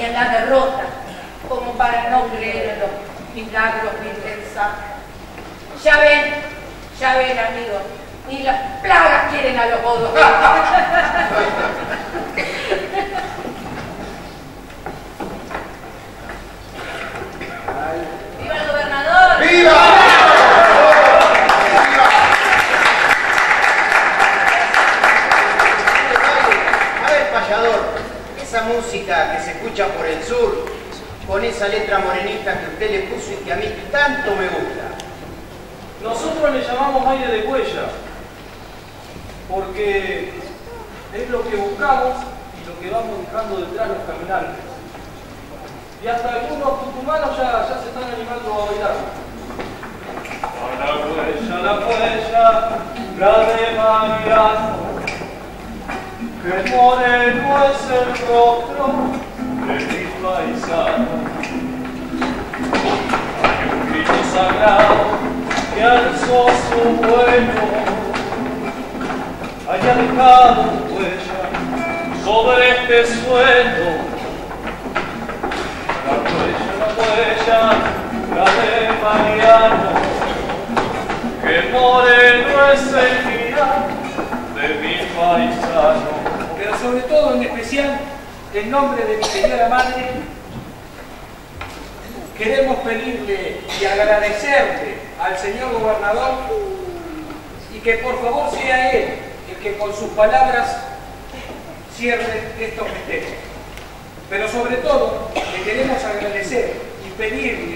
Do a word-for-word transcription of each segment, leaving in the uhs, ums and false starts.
ni en la derrota, como para no creer en los milagros insensatos. Ya ven, ya ven, amigos, ni las plagas quieren a los godos. ¡Viva el gobernador! ¡Viva! A ver, payador, esa música que se escucha por el sur, con esa letra morenita que usted le puso y que a mí tanto me gusta. Nosotros le llamamos aire de huella, porque es lo que buscamos y lo que vamos dejando detrás los caminantes. Y hasta algunos tucumanos ya, ya se están animando a bailar. A la huella, la huella, la de Mariano, que moreno es el rostro de mi paisano. Hay un grito sagrado que alzó su vuelo, haya dejado huella sobre este suelo. La huella, la huella, la de Mariano, que moreno es el día de mi paisano. Pero sobre todo, en especial, en nombre de mi señora madre, queremos pedirle y agradecerle al señor gobernador y que por favor sea él el que con sus palabras cierre estos festejos. Pero sobre todo le queremos agradecer y pedirle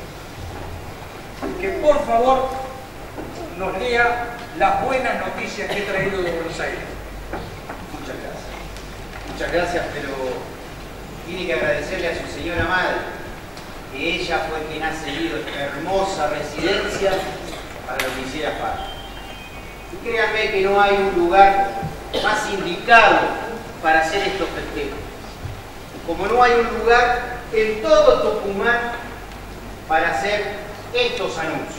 que por favor nos lea las buenas noticias que he traído de Buenos Aires. Muchas gracias. Muchas gracias, pero tiene que agradecerle a su señora madre, que ella fue quien ha cedido esta hermosa residencia para lo que hiciera falta. Y créanme que no hay un lugar más indicado para hacer estos festejos, como no hay un lugar en todo Tucumán para hacer estos anuncios.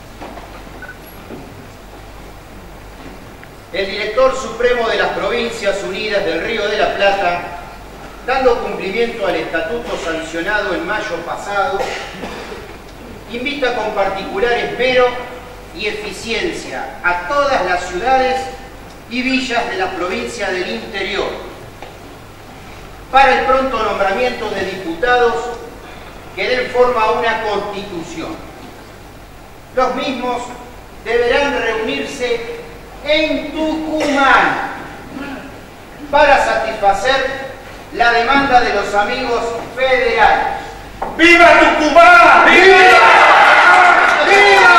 El director supremo de las Provincias Unidas del Río de la Plata, dando cumplimiento al estatuto sancionado en mayo pasado, invita con particular esmero y eficiencia a todas las ciudades y villas de la provincia del interior para el pronto nombramiento de diputados que den forma a una constitución. Los mismos deberán reunirse en Tucumán para satisfacer la demanda de los amigos federales. ¡Viva Tucumán! ¡Viva! ¡Viva!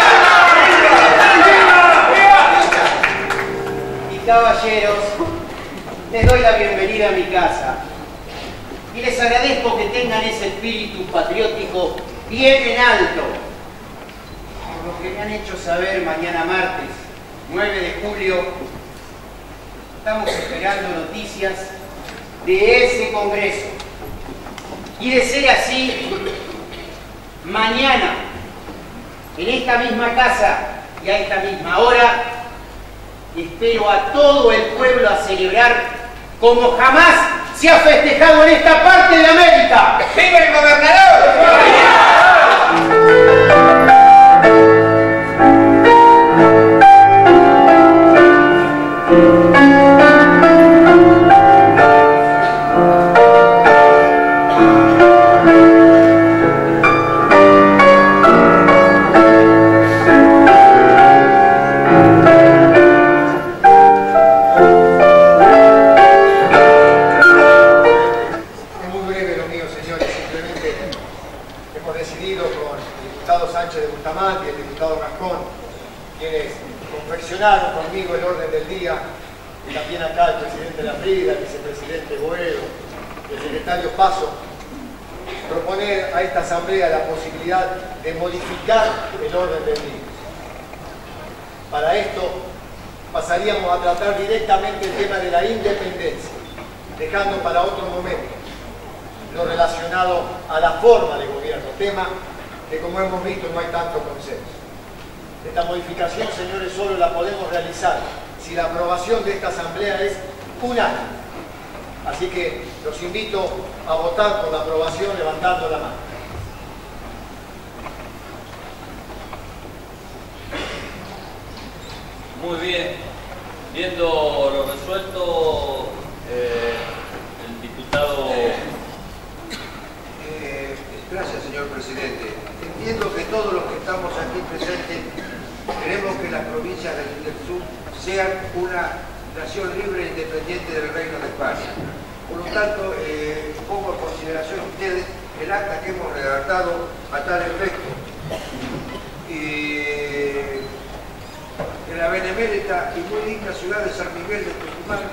Y caballeros, les doy la bienvenida a mi casa y les agradezco que tengan ese espíritu patriótico bien en alto, por lo que me han hecho saber. Mañana martes nueve de julio estamos esperando noticias de ese congreso, y de ser así, mañana en esta misma casa y a esta misma hora espero a todo el pueblo a celebrar como jamás se ha festejado en esta parte de América. ¡Viva el gobernador! Conmigo el orden del día, y también acá el presidente Lafrida, el vicepresidente Boedo, el secretario Paso, proponer a esta asamblea la posibilidad de modificar el orden del día. Para esto pasaríamos a tratar directamente el tema de la independencia, dejando para otro momento lo relacionado a la forma de gobierno, tema que, como hemos visto, no hay tanto consenso. Esta modificación, señores, solo la podemos realizar si la aprobación de esta asamblea es unánime. Así que los invito a votar por la aprobación levantando la mano. Muy bien. Viendo lo resuelto, eh, el diputado... Eh, gracias, señor presidente. Entiendo que todos los que estamos aquí presentes queremos que las provincias del, del sur sean una nación libre e independiente del Reino de España. Por lo tanto, eh, pongo en consideración a ustedes el acta que hemos redactado a tal efecto. Eh, en la benemérita y muy digna ciudad de San Miguel de Tucumán,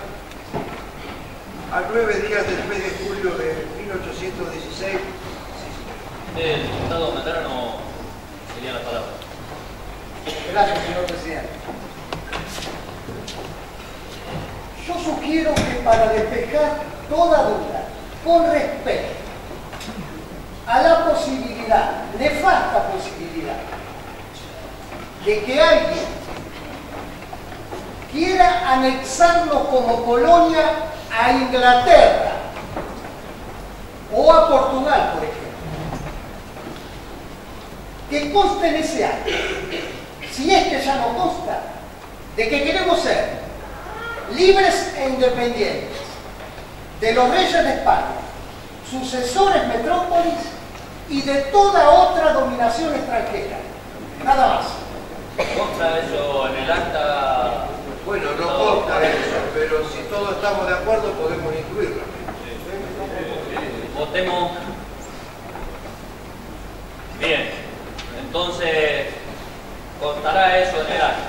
a nueve días del mes de julio de mil ochocientos dieciséis. El diputado Medrano sería la palabra. Gracias, señor presidente. Yo sugiero que para despejar toda duda con respecto a la posibilidad, nefasta posibilidad, de que alguien quiera anexarnos como colonia a Inglaterra o a Portugal, por ejemplo, que conste en ese acto, si es que ya no consta, de que queremos ser libres e independientes de los reyes de España, sucesores metrópolis y de toda otra dominación extranjera. Nada más. ¿Consta eso en el acta? Bueno, no consta eso, pero si todos estamos de acuerdo podemos incluirlo. Votemos. Bien, entonces constará eso en el acta.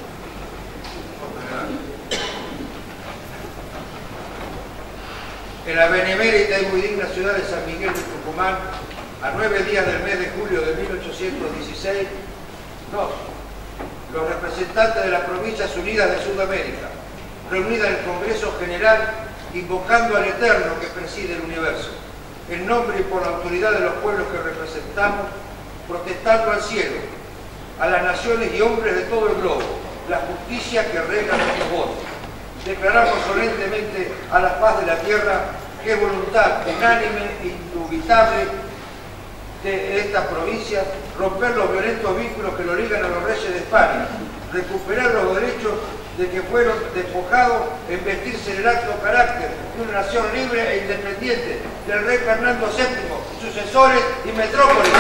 En la benemérita y muy digna ciudad de San Miguel de Tucumán, a nueve días del mes de julio de mil ochocientos dieciséis, nos, los representantes de las Provincias Unidas de Sudamérica, reunidas en el Congreso General, invocando al Eterno que preside el universo, en nombre y por la autoridad de los pueblos que representamos, protestando al cielo, a las naciones y hombres de todo el globo, la justicia que rega nuestros votos. Declaramos solemnemente a la paz de la tierra que es voluntad unánime e indubitable de estas provincias romper los violentos vínculos que lo ligan a los reyes de España, recuperar los derechos de que fueron despojados en vestirse en el alto carácter de una nación libre e independiente del rey Fernando séptimo, sucesores y metrópolis.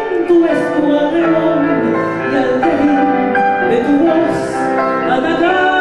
De tu voz, a